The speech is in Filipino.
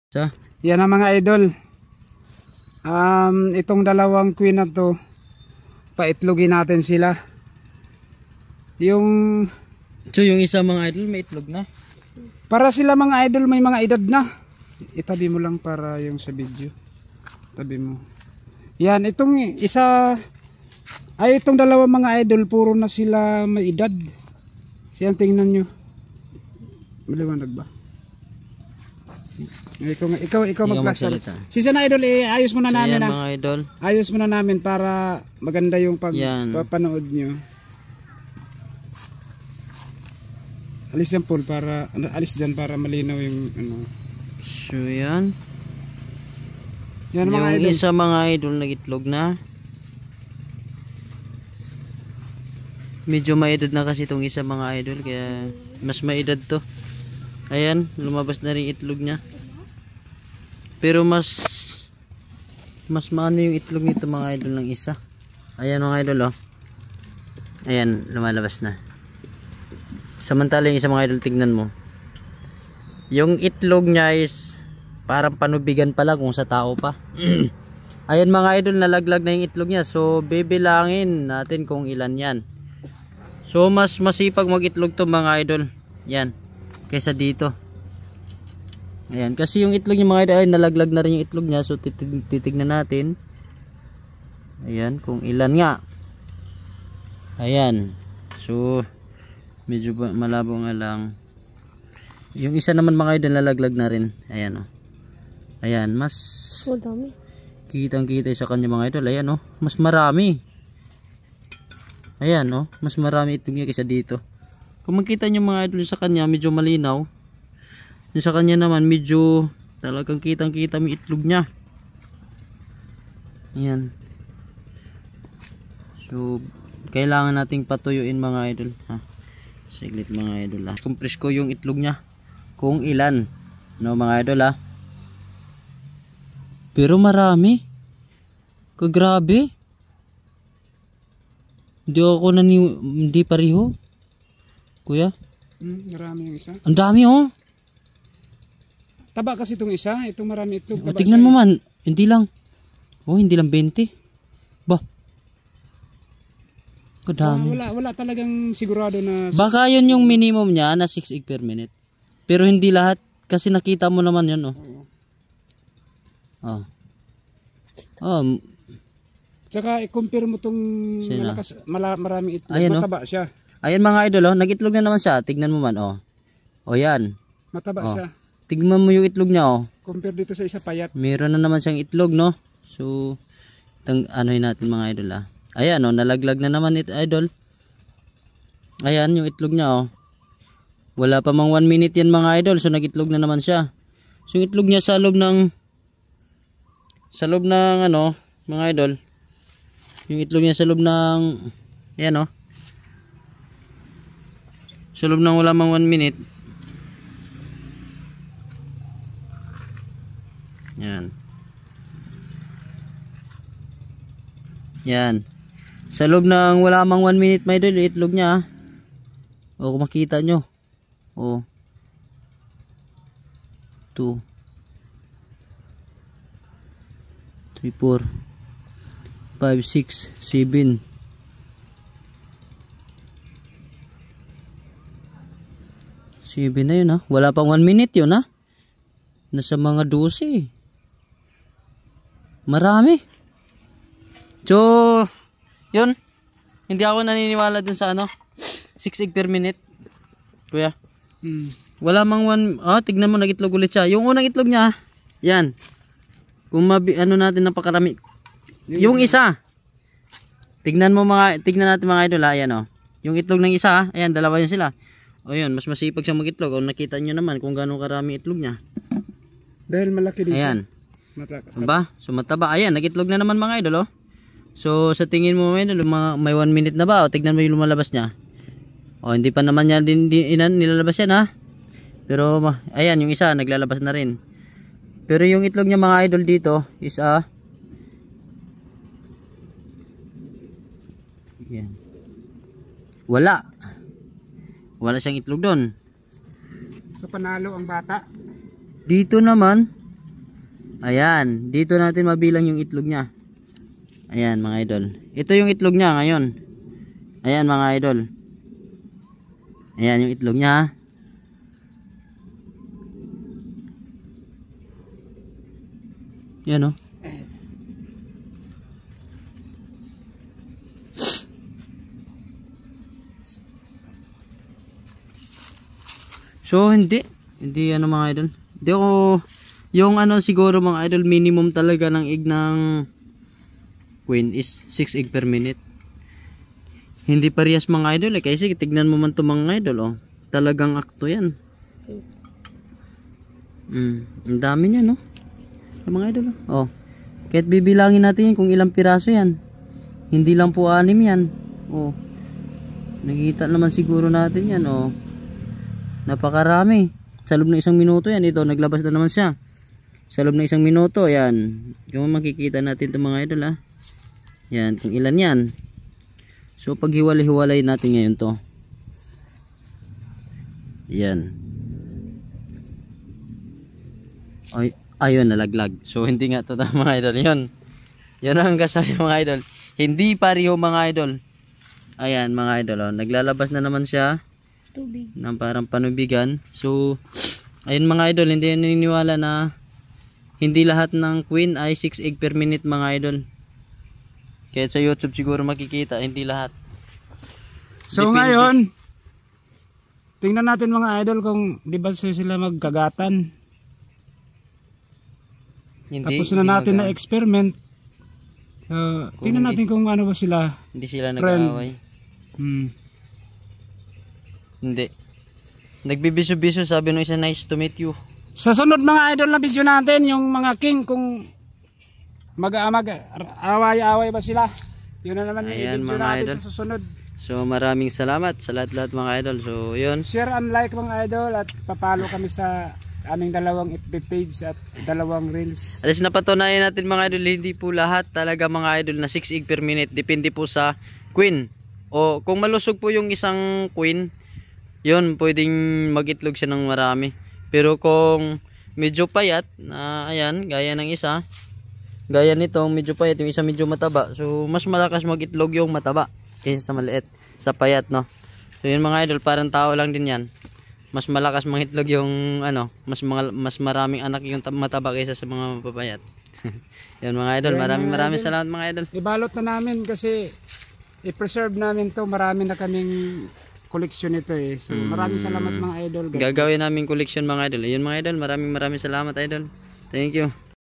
So, yan ang mga idol. Itong dalawang queen na to, paitlogin natin sila. Yung isa mga idol may itlog na. para sila mga idol may mga edad na. Itabi mo lang para yung sa video. Tabi mo. Yan, itong isa ay itong dalawang mga idol puro na sila may edad. Yan, tingnan nyo. Maliwanag ba? Ikaw mag-flash. Sisa na idol, ayos muna namin mga idol. Ayos muna namin para maganda yung pagpapanood nyo. Alis yan Paul para alis dyan para malinaw yung ano. So yan. Yan mga yung idol. Isa mga idol nagitlog na. Medyo maedad na kasi itong isa mga idol, kaya mas maedad to. Ayan, lumabas na rin itlog niya. Pero mas maano yung itlog nito mga idol ng isa. Ayan mga idol oh. Ayan, lumalabas na. Samantala yung isa mga idol, tignan mo. Yung itlog niya is parang panubigan pala kung sa tao pa. Ayan mga idol, nalaglag na yung itlog niya. So bibilangin natin kung ilan yan. So mas masipag mag-itlog to mga idol. Yan. Kaysa dito. Ayan, kasi yung itlog niya mga idol ay nalaglag na rin yung itlog niya. So titignan natin. Ayan, kung ilan nga. Ayan. So medyo malabo nga lang. Yung isa naman mga idol nalaglag na rin. Ayan oh. Ayan, mas dami. Kitang-kita sa kanya mga idol. Ayan oh, mas marami. Ayan oh, mas marami itlog niya kaysa dito. Kung makita nyo mga idol sa kanya medyo malinaw. Yung sa kanya naman medyo talagang kitang-kita may itlog niya. Ayan. So kailangan nating patuyuin mga idol ha. Siglit mga idol ha. Compress ko yung itlog niya kung ilan, no mga idol ha. Pero marami. Kagrabe. Hindi pareho. Kuya? Marami yung isa. Ang dami oh. Taba kasi itong isa, itong marami itlog. Tignan mo man, hindi lang. Oh, hindi lang 20. Ba? Kadami. Wala talagang sigurado na. Baka yun yung minimum niya na 6 egg per minute. Pero hindi lahat kasi nakita mo naman yun oh. Oh. Oh. Tsaka i-compare mo tong malakas, marami itlog. Ayan, mataba siya. Ayan mga idol oh, nag-itlog na naman siya. Tignan mo man oh. Oh yan. Mataba siya. Tignan mo yung itlog niya oh. Compare dito sa isa payat. Meron na naman siyang itlog no. So anohin natin mga idol ah. Ayan oh, nalaglag na naman ito idol. Ayan yung itlog niya oh. Wala pa mang 1 minute yan mga idol. So nag-itlog na naman siya. So yung itlog niya sa loob ng ano mga idol. Yung itlog niya sa loob ng ayan oh. Sa loob ng wala mang 1 minute. Yan. Yan. Sa loob ng wala mang 1 minute may idol, itlog niya. O kung makita nyo. O. 2 3 4 5 6 7 7 na yun ha. Wala pang 1 minute yun ha. Nasa mga 12. Marami. So, yun. Hindi ako naniniwala dun sa ano 6 egg per minute. Kuya. Wala mang 1. Tignan mo nag-itlog ulit siya. Yung unang itlog niya, yan. Kung ano natin napakarami. Yung isa. Tignan natin mga idol ha. Ayan oh. Yung itlog ng isa, ayan, dalawa yan sila. O yun, mas masipag siya mag-itlog. O nakita nyo naman kung gaano karami itlog niya. Dahil malaki din siya. Ayan. Diba? So mataba. Ayan, nag-itlog na naman mga idol oh. So sa tingin mo may 1 minute na ba? O tignan mo yung lumalabas niya. O hindi pa naman niya nilalabas yan ha. Pero ayan, yung isa naglalabas na rin. Pero yung itlog niya mga idol dito is yan. Wala siyang itlog doon. So panalo ang bata. Dito naman Ayan, dito natin mabilang yung itlog niya. Ayan mga idol. Ito yung itlog niya ngayon. Ayan mga idol. Ayan yung itlog niya. Yan o. So hindi ano mga idol. Hindi ako yung ano siguro mga idol minimum talaga ng egg ng queen is 6 egg per minute. Hindi parehas mga idol kasi tignan mo man to mga idol oh. Talagang akto yan. Ang dami niya no. Mga idol oh. Kahit bibilangin natin kung ilang piraso yan. Hindi lang po 6 yan. Oh. Nakikita naman siguro natin yan oh. Napakarami. Sa loob ng 1 minuto yan. Ito naglabas na naman siya. Sa loob ng 1 minuto yan. Yung makikita natin itong mga idol ha. Yan. Kung ilan yan. So pag hiwalay-hiwalay natin ngayon to. Yan. Ay, ayun nalaglag. So hindi nga to mga idol. Yun ang kasabi mga idol. Hindi pareho mga idol. Ayan mga idol oh. Naglalabas na naman siya. Tubig. Ng parang panubigan. So ayun mga idol, hindi naniniwala na hindi lahat ng queen ay 6 egg per minute mga idol. Kahit sa YouTube siguro makikita, hindi lahat. So Depende. ngayon, tingnan natin mga idol kung di ba sila magkagatan. Tapos na natin na experiment. Tingnan natin kung ano ba sila. Hindi sila nag-aaway. Hindi. Nagbibiso-biso sabi nung isa, nice to meet you. Sa sunod mga idol na video natin, yung mga king kung mag-away-away ba sila. Yun na naman yung video natin sa susunod. So maraming salamat sa lahat-lahat mga idol. So yun. Share and like mga idol at papalo kami sa aming 2 FB page at 2 reels. Alas napatunayan natin mga idol, hindi po lahat talaga mga idol na 6 egg per minute. Depende po sa queen. O kung malusog po yung isang queen, yun pwedeng mag-itlog siya ng marami. Pero kung medyo payat, ayan, gaya ng isa, gaya nitong medyo payat, yung isa medyo mataba, so mas malakas mag-itlog yung mataba kaysa sa maliit, sa payat no. So yun mga idol, parang tao lang din yan. Mas malakas mag-itlog yung ano, mas maraming anak yung mataba kaysa sa mga mapapayat. Yan mga idol, maraming salamat mga idol. Ibalot na namin kasi i-preserve namin to, marami na kaming koleksyon ito eh. So maraming salamat mga idol. Gagawin namin koleksyon mga idol. Ayun mga idol, maraming salamat idol. Thank you.